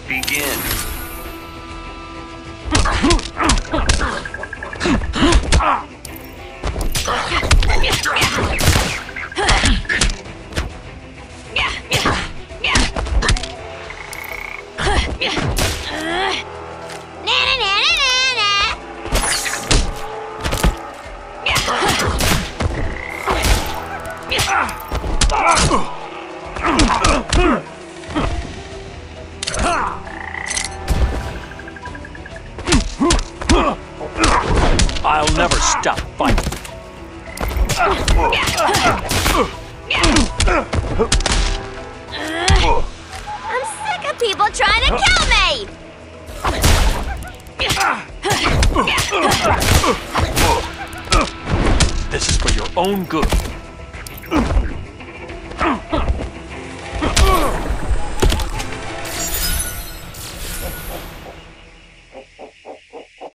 Begin. I'll never stop fighting. I'm sick of people trying to kill me! This is for your own good.